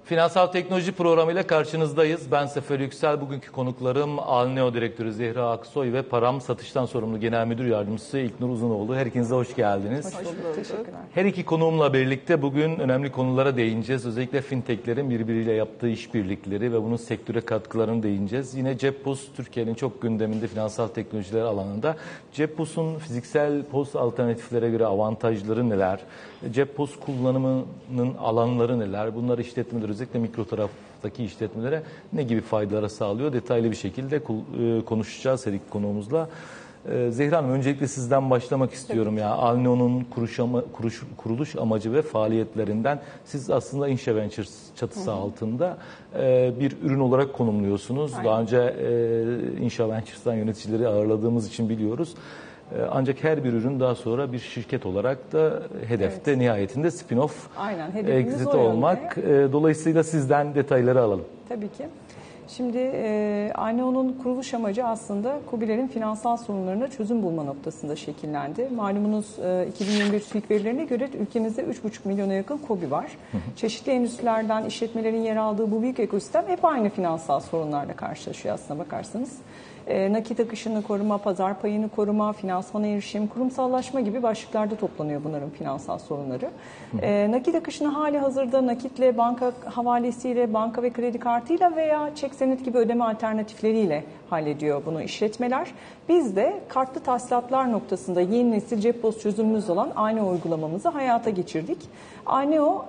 Finansal Teknoloji Programı ile karşınızdayız. Ben Sefer Yüksel. Bugünkü konuklarım Alneo Direktörü Zehra Aksoy ve Param Satıştan Sorumlu Genel Müdür Yardımcısı İlknur Uzunoğlu. Her ikinize hoş geldiniz. Hoş bulduk. Teşekkürler. Her iki konuğumla birlikte bugün önemli konulara değineceğiz. Özellikle fintechlerin birbiriyle yaptığı işbirlikleri ve bunun sektöre katkılarını değineceğiz. Yine Cepos Türkiye'nin çok gündeminde finansal teknolojiler alanında. Ceppos'un fiziksel POS alternatiflere göre avantajları neler? Cepos kullanımının alanları neler? Bunları işletmeler, özellikle mikro taraftaki işletmelere ne gibi faydalara sağlıyor? Detaylı bir şekilde konuşacağız her iki konuğumuzla. Zehra Hanım, öncelikle sizden başlamak istiyorum. Ya Alneo'nun kuruluş amacı ve faaliyetlerinden siz aslında Insha Ventures çatısı altında bir ürün olarak konumluyorsunuz. Aynen. Daha önce Insha Ventures'tan yöneticileri ağırladığımız için biliyoruz. Ancak her bir ürün daha sonra bir şirket olarak da hedefte nihayetinde spin-off exit olmak. Dolayısıyla sizden detayları alalım. Tabii ki. Şimdi Alneo'nun kuruluş amacı aslında KOBİ'lerin finansal sorunlarına çözüm bulma noktasında şekillendi. Malumunuz 2021 TÜİK verilerine göre ülkemizde 3,5 milyona yakın KOBİ var. Çeşitli endüstrilerden işletmelerin yer aldığı bu büyük ekosistem hep aynı finansal sorunlarla karşılaşıyor aslına bakarsanız. Nakit akışını koruma, pazar payını koruma, finansmana erişim, kurumsallaşma gibi başlıklarda toplanıyor bunların finansal sorunları. Nakit akışını hali hazırda nakitle, banka havalesiyle, banka ve kredi kartıyla veya çek senet gibi ödeme alternatifleriyle hallediyor bunu işletmeler. Biz de kartlı tahsilatlar noktasında yeni nesil Cepos çözümümüz olan Alneo uygulamamızı hayata geçirdik. Alneo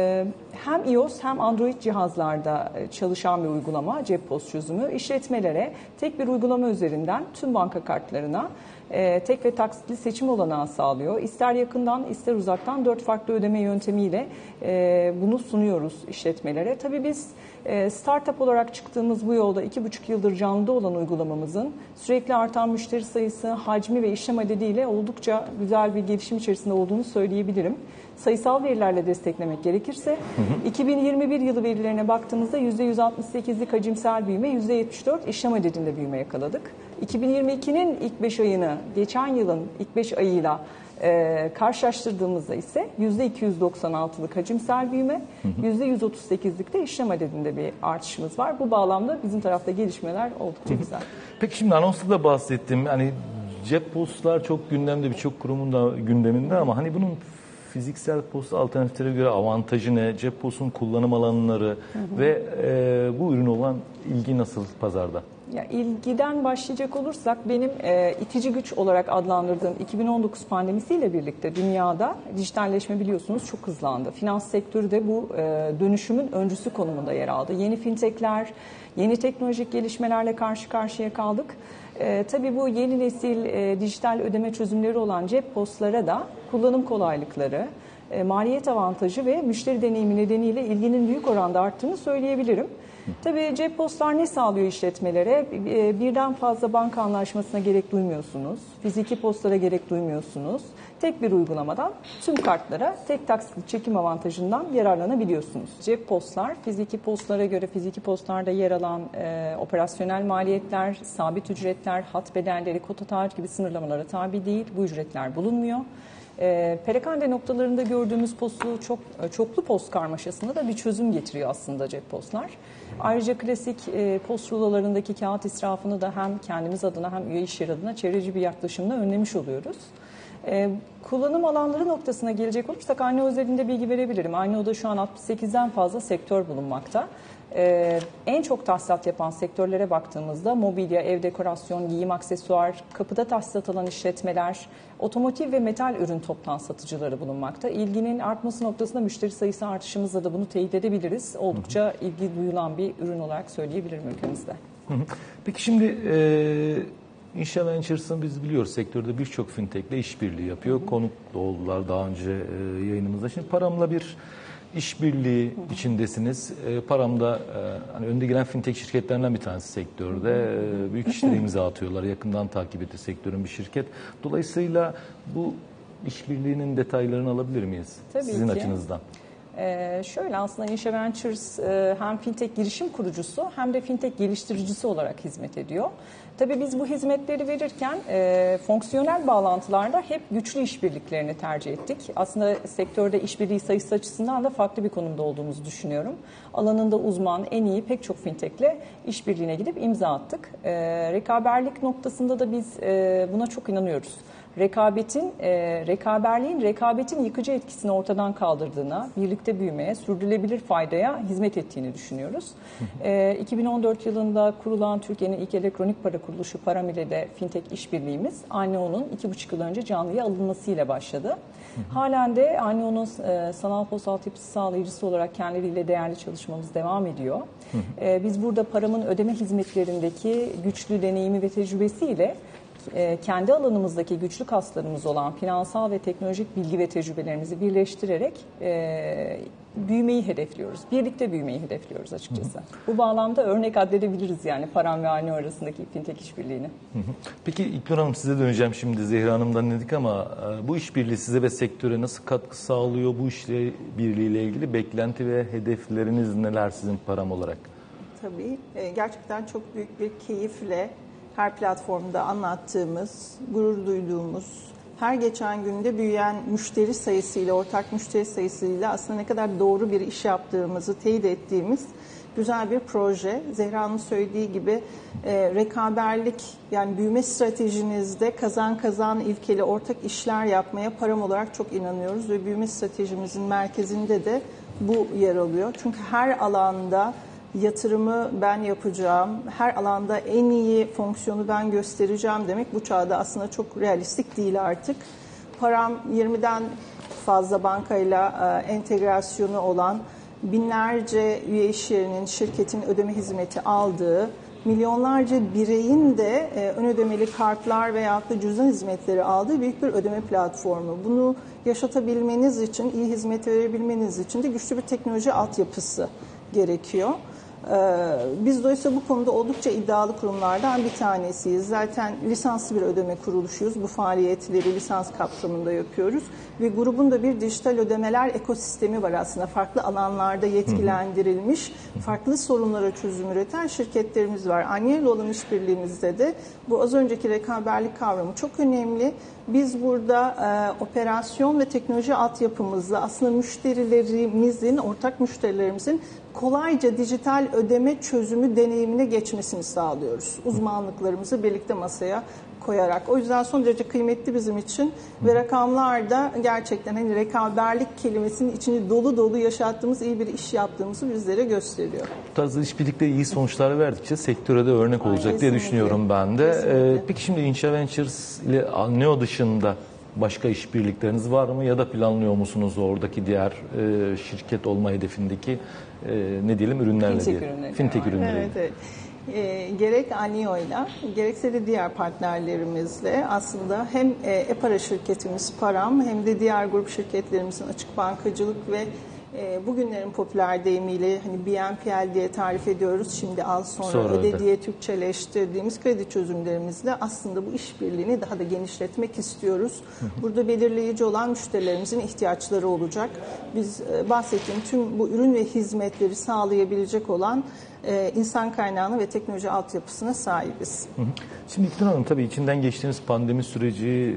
hem iOS hem Android cihazlarda çalışan bir uygulama, Cepos çözümü. İşletmelere tek bir uygulama üzerinden tüm banka kartlarına tek ve taksitli seçim olanağı sağlıyor. İster yakından ister uzaktan 4 farklı ödeme yöntemiyle bunu sunuyoruz işletmelere. Tabii biz startup olarak çıktığımız bu yolda 2,5 yıldır canlıda olan uygulamamızın sürekli artan müşteri sayısı, hacmi ve işlem adediyle oldukça güzel bir gelişim içerisinde olduğunu söyleyebilirim. Sayısal verilerle desteklemek gerekirse 2021 yılı verilerine baktığımızda %168'lik hacimsel büyüme, %74 işlem adedinde büyüme yakaladık. 2022'nin ilk 5 ayını geçen yılın ilk 5 ayıyla karşılaştırdığımızda ise %296'lık hacimsel büyüme, %138'lik de işlem adedinde bir artışımız var. Bu bağlamda bizim tarafta gelişmeler oldukça güzel. Peki şimdi anonsda da bahsettim. Hani Ceppos'lar çok gündemde, birçok kurumun da gündeminde ama hani bunun fiziksel POS alternatiflere göre avantajı ne? Ceppos'un kullanım alanları ve bu ürün olan ilgi nasıl pazarda? Ya, ilgiden başlayacak olursak benim itici güç olarak adlandırdığım 2019 pandemisiyle birlikte dünyada dijitalleşme biliyorsunuz çok hızlandı. Finans sektörü de bu dönüşümün öncüsü konumunda yer aldı. Yeni fintechler, yeni teknolojik gelişmelerle karşı karşıya kaldık. Tabii bu yeni nesil dijital ödeme çözümleri olan Ceppos'lara da kullanım kolaylıkları, maliyet avantajı ve müşteri deneyimi nedeniyle ilginin büyük oranda arttığını söyleyebilirim. Tabii Ceppos'lar ne sağlıyor işletmelere? Birden fazla banka anlaşmasına gerek duymuyorsunuz. Fiziki postlara gerek duymuyorsunuz. Tek bir uygulamadan tüm kartlara tek taksitli çekim avantajından yararlanabiliyorsunuz. Ceppos'lar fiziki postlara göre fiziki postlarda yer alan operasyonel maliyetler, sabit ücretler, hat bedelleri, kota taahhüt gibi sınırlamalara tabi değil. Bu ücretler bulunmuyor. Perakende noktalarında gördüğümüz çoklu post karmaşasında da bir çözüm getiriyor aslında Ceppos'lar. Ayrıca klasik post rulolarındaki kağıt israfını da hem kendimiz adına hem üye iş yeri adına çevreci bir yaklaşımla önlemiş oluyoruz. Kullanım alanları noktasına gelecek olursak Alneo özelinde bilgi verebilirim. Alneo'da şu an 68'den fazla sektör bulunmakta. En çok tahsilat yapan sektörlere baktığımızda mobilya, ev dekorasyon, giyim aksesuar, kapıda tahsilat alan işletmeler, otomotiv ve metal ürün toptan satıcıları bulunmakta. İlginin artması noktasında müşteri sayısı artışımızla da bunu teyit edebiliriz. Oldukça ilgi duyulan bir ürün olarak söyleyebilirim ülkemizde. Peki şimdi Insha Ventures'ın biz biliyoruz sektörde birçok fintechle işbirliği yapıyor. Konuk da oldular daha önce yayınımızda. Şimdi Param'la bir işbirliği içindesiniz. Param'da hani önde gelen fintech şirketlerinden bir tanesi sektörde. Büyük işlere imza atıyorlar. Yakından takip etti sektörün bir şirket. Dolayısıyla bu işbirliğinin detaylarını alabilir miyiz? Tabii sizin ki. açınızdan? Şöyle aslında Inşa Ventures hem fintech girişim kurucusu hem de fintech geliştiricisi olarak hizmet ediyor. Tabii biz bu hizmetleri verirken fonksiyonel bağlantılarda hep güçlü işbirliklerini tercih ettik. Aslında sektörde işbirliği sayısı açısından da farklı bir konumda olduğumuzu düşünüyorum. Alanında uzman, en iyi pek çok fintechle işbirliğine gidip imza attık. Rekaberlik noktasında da biz buna çok inanıyoruz. Rekabetin yıkıcı etkisini ortadan kaldırdığına, birlikte büyümeye, sürdürülebilir faydaya hizmet ettiğini düşünüyoruz. 2014 yılında kurulan Türkiye'nin ilk elektronik para kuruluşu Param ile de fintech işbirliğimiz Anneo'nun 2,5 yıl önce canlıya alınmasıyla başladı. Halen de Anneo'nun sanal pos altyapısı sağlayıcısı olarak kendileriyle değerli çalışmamız devam ediyor. Biz burada Param'ın ödeme hizmetlerindeki güçlü deneyimi ve tecrübesiyle kendi alanımızdaki güçlü kaslarımız olan finansal ve teknolojik bilgi ve tecrübelerimizi birleştirerek büyümeyi hedefliyoruz. Birlikte büyümeyi hedefliyoruz açıkçası. Bu bağlamda örnek addedebiliriz yani Param ve Aneo arasındaki fintech işbirliğini. Peki İlknur Hanım, size döneceğim şimdi. Zehra Hanım'dan dedik ama bu işbirliği size ve sektöre nasıl katkı sağlıyor? Bu işbirliğiyle ilgili beklenti ve hedefleriniz neler sizin Param olarak? Tabii gerçekten çok büyük bir keyifle her platformda anlattığımız, gurur duyduğumuz, her geçen günde büyüyen müşteri sayısıyla, ortak müşteri sayısıyla aslında ne kadar doğru bir iş yaptığımızı teyit ettiğimiz güzel bir proje. Zehra Hanım söylediği gibi rekaberlik, yani büyüme stratejinizde kazan kazan ilkeli ortak işler yapmaya Param olarak çok inanıyoruz ve büyüme stratejimizin merkezinde de bu yer alıyor. Çünkü her alanda yatırımı ben yapacağım, her alanda en iyi fonksiyonu ben göstereceğim demek bu çağda aslında çok realistik değil artık. Param 20'den fazla bankayla entegrasyonu olan, binlerce üye iş yerinin, şirketin ödeme hizmeti aldığı, milyonlarca bireyin de ön ödemeli kartlar veyahut da cüzdan hizmetleri aldığı büyük bir ödeme platformu. Bunu yaşatabilmeniz için, iyi hizmet verebilmeniz için de güçlü bir teknoloji altyapısı gerekiyor. Biz dolayısıyla bu konuda oldukça iddialı kurumlardan bir tanesiyiz. Zaten lisanslı bir ödeme kuruluşuyuz. Bu faaliyetleri lisans kapsamında yapıyoruz. Ve grubun da bir dijital ödemeler ekosistemi var aslında. Farklı alanlarda yetkilendirilmiş, farklı sorunlara çözüm üreten şirketlerimiz var. Anneyle olan işbirliğimizde de bu az önceki rekaberlik kavramı çok önemli. Biz burada operasyon ve teknoloji altyapımızla aslında müşterilerimizin, ortak müşterilerimizin kolayca dijital ödeme çözümü deneyimine geçmesini sağlıyoruz. Uzmanlıklarımızı birlikte masaya koyarak. O yüzden son derece kıymetli bizim için ve rakamlar da gerçekten hani rekaberlik kelimesinin içini dolu dolu yaşattığımız, iyi bir iş yaptığımızı bizlere gösteriyor. Bu tarz işbirlikte iyi sonuçlar verdikçe sektöre de örnek olacak diye düşünüyorum ben de. Peki şimdi Inşa Ventures ile Aneo dışında başka işbirlikleriniz var mı ya da planlıyor musunuz oradaki diğer şirket olma hedefindeki ne diyelim ürünlerle fintech ürünleri. Evet, evet. Gerek Aneo'yla gerekse de diğer partnerlerimizle aslında hem e-para şirketimiz Param hem de diğer grup şirketlerimizin açık bankacılık ve bugünlerin popüler deyimiyle hani BNPL diye tarif ediyoruz. Şimdi al sonra öde diye Türkçeleştirdiğimiz kredi çözümlerimizle aslında bu işbirliğini daha da genişletmek istiyoruz. Burada belirleyici olan müşterilerimizin ihtiyaçları olacak. Biz bahsettiğim tüm bu ürün ve hizmetleri sağlayabilecek olan insan kaynağına ve teknoloji altyapısına sahibiz. Şimdi İlknur Hanım, tabii içinden geçtiğimiz pandemi süreci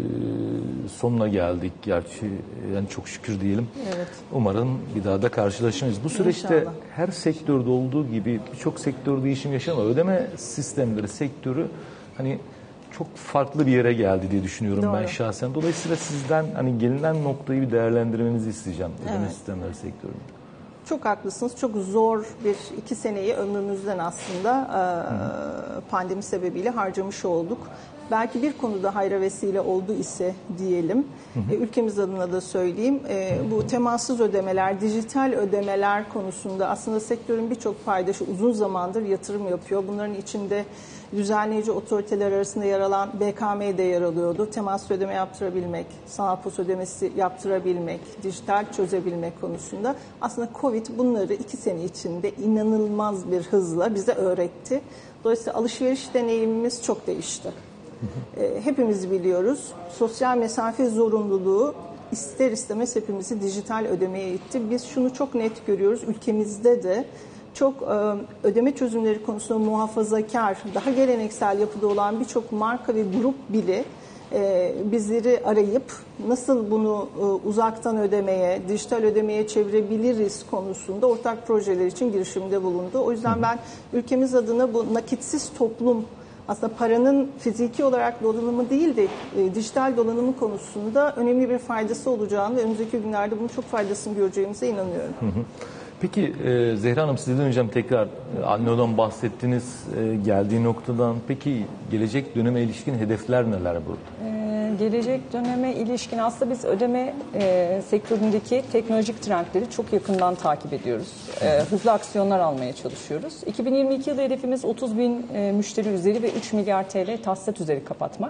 sonuna geldik. Gerçi yani çok şükür diyelim. Evet. Umarım bir daha da karşılaşmayız. Bu süreçte İnşallah. Her sektörde olduğu gibi birçok sektör değişim yaşadı ama ödeme sistemleri sektörü hani çok farklı bir yere geldi diye düşünüyorum Doğru. ben şahsen. Dolayısıyla sizden hani gelinen noktayı bir değerlendirmenizi isteyeceğim ödeme sistemleri sektöründe. Çok haklısınız. Çok zor bir 2 seneyi ömrümüzden aslında pandemi sebebiyle harcamış olduk. Belki bir konuda hayra vesile oldu ise diyelim. Ülkemiz adına da söyleyeyim. Bu temassız ödemeler, dijital ödemeler konusunda aslında sektörün birçok paydaşı uzun zamandır yatırım yapıyor. Bunların içinde düzenleyici otoriteler arasında yer alan BKM de yer alıyordu. Temaslı ödeme yaptırabilmek, sanal pos ödemesi yaptırabilmek, dijital çözebilmek konusunda. Aslında Covid bunları 2 sene içinde inanılmaz bir hızla bize öğretti. Dolayısıyla alışveriş deneyimimiz çok değişti. Hepimiz biliyoruz. Sosyal mesafe zorunluluğu ister istemez hepimizi dijital ödemeye itti. Biz şunu çok net görüyoruz, ülkemizde de çok ödeme çözümleri konusunda muhafazakar, daha geleneksel yapıda olan birçok marka ve grup bile bizleri arayıp nasıl bunu uzaktan ödemeye, dijital ödemeye çevirebiliriz konusunda ortak projeler için girişimde bulundu. O yüzden ben ülkemiz adına bu nakitsiz toplum, aslında paranın fiziki olarak dolanımı değil de dijital dolanımı konusunda önemli bir faydası olacağını ve önümüzdeki günlerde bunun çok faydasını göreceğimize inanıyorum. Peki Zehra Hanım, sizden döneceğim tekrar. Alneo'dan bahsettiniz, geldiği noktadan. Peki gelecek döneme ilişkin hedefler neler burada? Gelecek döneme ilişkin aslında biz ödeme sektöründeki teknolojik trendleri çok yakından takip ediyoruz. Hızlı aksiyonlar almaya çalışıyoruz. 2022 yılı hedefimiz 30 bin müşteri üzeri ve 3 milyar TL tahsilat üzeri kapatmak.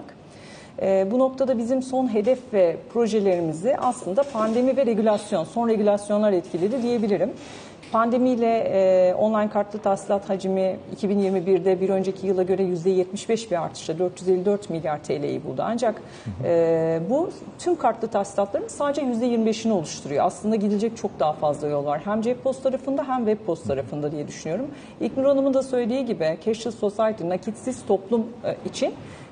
Bu noktada bizim son hedef ve projelerimizi aslında pandemi ve regülasyon, son regülasyonlar etkiledi diyebilirim. Pandemiyle online kartlı tahsilat hacmi 2021'de bir önceki yıla göre %75 bir artışla 454 milyar TL'yi buldu. Ancak bu tüm kartlı tahsilatların sadece %25'ini oluşturuyor. Aslında gidilecek çok daha fazla yol var. Hem Ceppost tarafında hem Webpost tarafında diye düşünüyorum. İlknur Hanım'ın da söylediği gibi Cashless Society, nakitsiz toplum için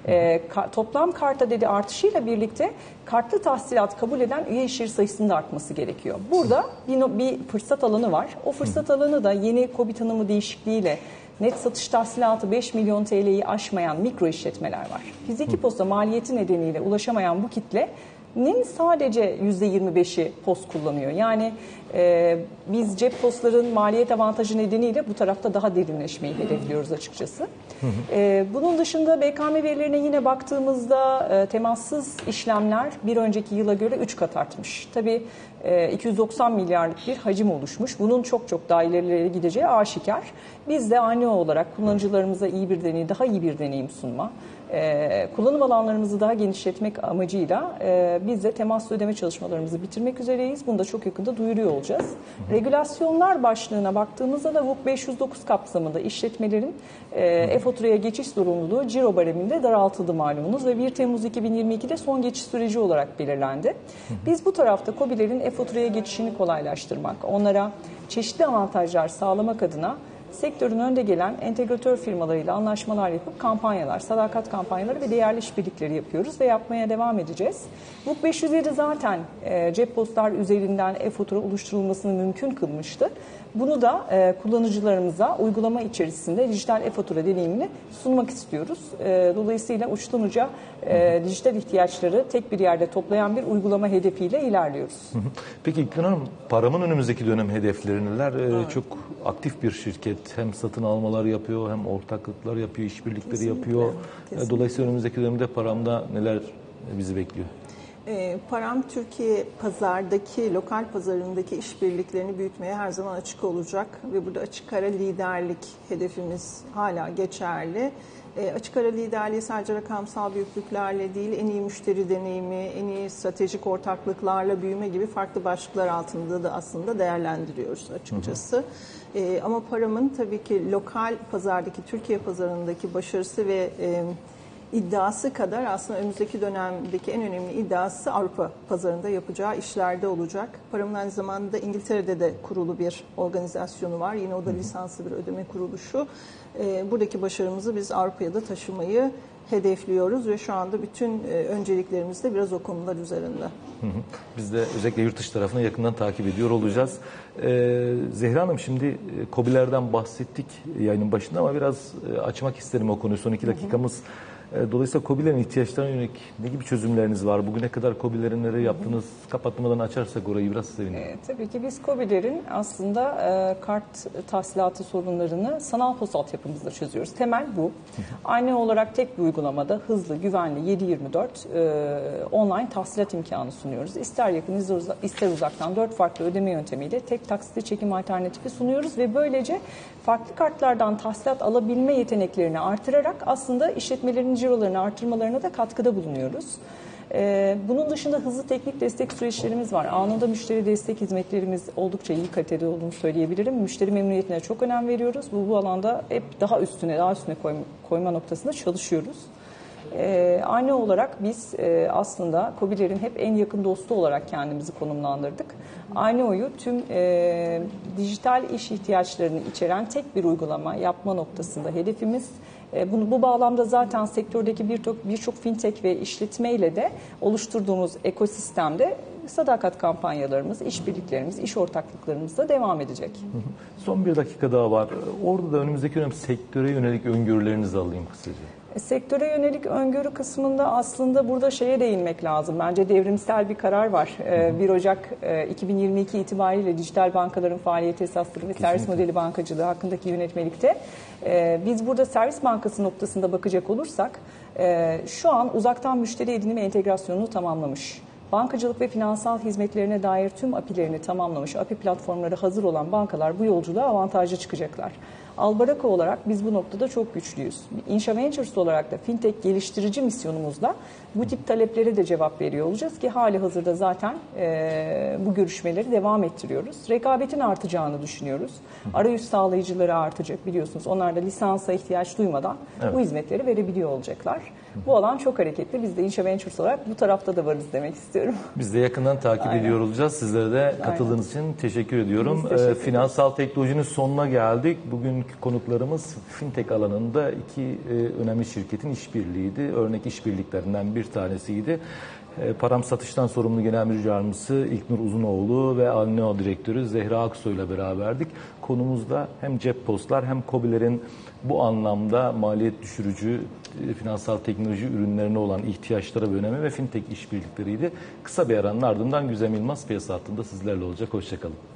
toplam kart adedi artışıyla birlikte kartlı tahsilat kabul eden üye iş yeri sayısının da artması gerekiyor. Burada bir fırsat alanı var. O fırsat alanı da yeni KOBİ tanımı değişikliğiyle net satış tahsilatı 5 milyon TL'yi aşmayan mikro işletmeler var. Fiziki posta maliyeti nedeniyle ulaşamayan bu kitlenin sadece %25'i post kullanıyor. Yani biz cep postların maliyet avantajı nedeniyle bu tarafta daha derinleşmeyi hedefliyoruz açıkçası. Bunun dışında BKM verilerine yine baktığımızda temassız işlemler bir önceki yıla göre 3 kat artmış. Tabii 290 milyarlık bir hacim oluşmuş. Bunun çok daha ilerilere gideceği aşikar. Biz de Alneo olarak kullanıcılarımıza daha iyi bir deneyim sunma, kullanım alanlarımızı daha genişletmek amacıyla biz de temaslı ödeme çalışmalarımızı bitirmek üzereyiz. Bunu da çok yakında duyuruyor olacağız. Regülasyonlar başlığına baktığımızda da VUK 509 kapsamında işletmelerin e-faturaya geçiş zorunluluğu ciro bareminde daraltıldı malumunuz ve 1 Temmuz 2022'de son geçiş süreci olarak belirlendi. Biz bu tarafta KOBİ'lerin e-faturaya geçişini kolaylaştırmak, onlara çeşitli avantajlar sağlamak adına sektörün önde gelen entegratör firmalarıyla anlaşmalar yapıp kampanyalar, sadakat kampanyaları ve değerli işbirlikleri yapıyoruz ve yapmaya devam edeceğiz. VUK 507 zaten Ceppostlar üzerinden e-fatura oluşturulmasını mümkün kılmıştı. Bunu da kullanıcılarımıza uygulama içerisinde dijital e-fatura deneyimini sunmak istiyoruz. Dolayısıyla uçtan uca dijital ihtiyaçları tek bir yerde toplayan bir uygulama hedefiyle ilerliyoruz. Peki İlknur Hanım, Param'ın önümüzdeki dönem hedefleri neler? Çok aktif bir şirket. Hem satın almalar yapıyor, hem ortaklıklar yapıyor, işbirlikleri Kesinlikle, yapıyor. kesinlikle. Dolayısıyla önümüzdeki dönemde Param'da neler bizi bekliyor? Param Türkiye pazardaki, lokal pazarındaki işbirliklerini büyütmeye her zaman açık olacak ve burada açık ara liderlik hedefimiz hala geçerli. Açık ara liderliği sadece rakamsal büyüklüklerle değil, en iyi müşteri deneyimi, en iyi stratejik ortaklıklarla büyüme gibi farklı başlıklar altında da aslında değerlendiriyoruz açıkçası. Ama Param'ın tabii ki lokal pazardaki, Türkiye pazarındaki başarısı ve iddiası kadar aslında önümüzdeki dönemdeki en önemli iddiası Avrupa pazarında yapacağı işlerde olacak. Param'ın aynı zamanda İngiltere'de de kurulu bir organizasyonu var. Yine o da lisanslı bir ödeme kuruluşu. Buradaki başarımızı biz Avrupa'ya da taşımayı hedefliyoruz ve şu anda bütün önceliklerimiz de biraz o konular üzerinde. Biz de özellikle yurt dışı tarafını yakından takip ediyor olacağız. Zehra Hanım, şimdi KOBİ'lerden bahsettik yayının başında ama biraz açmak isterim o konuyu. Son 2 dakikamız. Dolayısıyla KOBİ'lerin ihtiyaçlarına yönelik ne gibi çözümleriniz var? Bugüne kadar KOBİ'lerin neler yaptınız? Kapatmadan açarsak orayı biraz sevinirim. Tabii ki biz KOBİ'lerin aslında kart tahsilatı sorunlarını sanal POS altyapımızla çözüyoruz. Temel bu. Aynı olarak tek bir uygulamada hızlı, güvenli, 7/24 online tahsilat imkanı sunuyoruz. İster yakın, ister uzaktan 4 farklı ödeme yöntemiyle tek taksitli çekim alternatifi sunuyoruz ve böylece farklı kartlardan tahsilat alabilme yeteneklerini artırarak aslında işletmelerin cirolarını artırmalarına da katkıda bulunuyoruz. Bunun dışında hızlı teknik destek süreçlerimiz var. Anında müşteri destek hizmetlerimiz oldukça iyi kalitede olduğunu söyleyebilirim. Müşteri memnuniyetine çok önem veriyoruz. Bu alanda hep daha üstüne koyma noktasında çalışıyoruz. Aynı olarak biz aslında KOBİ'lerin hep en yakın dostu olarak kendimizi konumlandırdık. Aynıo'yu tüm dijital iş ihtiyaçlarını içeren tek bir uygulama yapma noktasında hedefimiz. Bu bağlamda zaten sektördeki birçok fintech ve işletmeyle de oluşturduğumuz ekosistemde sadakat kampanyalarımız, işbirliklerimiz, iş ortaklıklarımız da devam edecek. Son bir dakika daha var. Orada da önümüzdeki dönem sektöre yönelik öngörülerinizi alayım kısaca. Sektöre yönelik öngörü kısmında aslında burada şeye değinmek lazım. Bence devrimsel bir karar var. 1 Ocak 2022 itibariyle dijital bankaların faaliyet esasları ve servis modeli bankacılığı hakkındaki yönetmelikte. Biz burada servis bankası noktasında bakacak olursak şu an uzaktan müşteri edinimi entegrasyonunu tamamlamış. Bankacılık ve finansal hizmetlerine dair tüm API'lerini tamamlamış, API platformları hazır olan bankalar bu yolculuğa avantajlı çıkacaklar. Albaraka olarak biz bu noktada çok güçlüyüz. Insha Ventures olarak da fintech geliştirici misyonumuzla bu tip taleplere de cevap veriyor olacağız ki hali hazırda zaten bu görüşmeleri devam ettiriyoruz. Rekabetin artacağını düşünüyoruz. Arayüz sağlayıcıları artacak biliyorsunuz. Onlar da lisansa ihtiyaç duymadan bu hizmetleri verebiliyor olacaklar. Bu alan çok hareketli. Biz de Insha Ventures olarak bu tarafta da varız demek istiyorum. Biz de yakından takip ediyor olacağız. Sizlere de katıldığınız için teşekkür ediyorum. Finansal teknolojinin sonuna geldik. Bugünkü konuklarımız fintech alanında iki önemli şirketin işbirliğiydi. Örnek işbirliklerinden bir tanesiydi. Param Satış'tan sorumlu Genel Müdür Yardımcısı İlknur Uzunoğlu ve Anneo Direktörü Zehra Aksoy ile beraberdik. Konumuzda hem Ceppos'lar hem KOBİ'lerin bu anlamda maliyet düşürücü finansal teknoloji ürünlerine olan ihtiyaçları ve önemi ve fintech işbirlikleriydi. Kısa bir aranın ardından Güzem Yılmaz piyasa hattında sizlerle olacak. Hoşçakalın.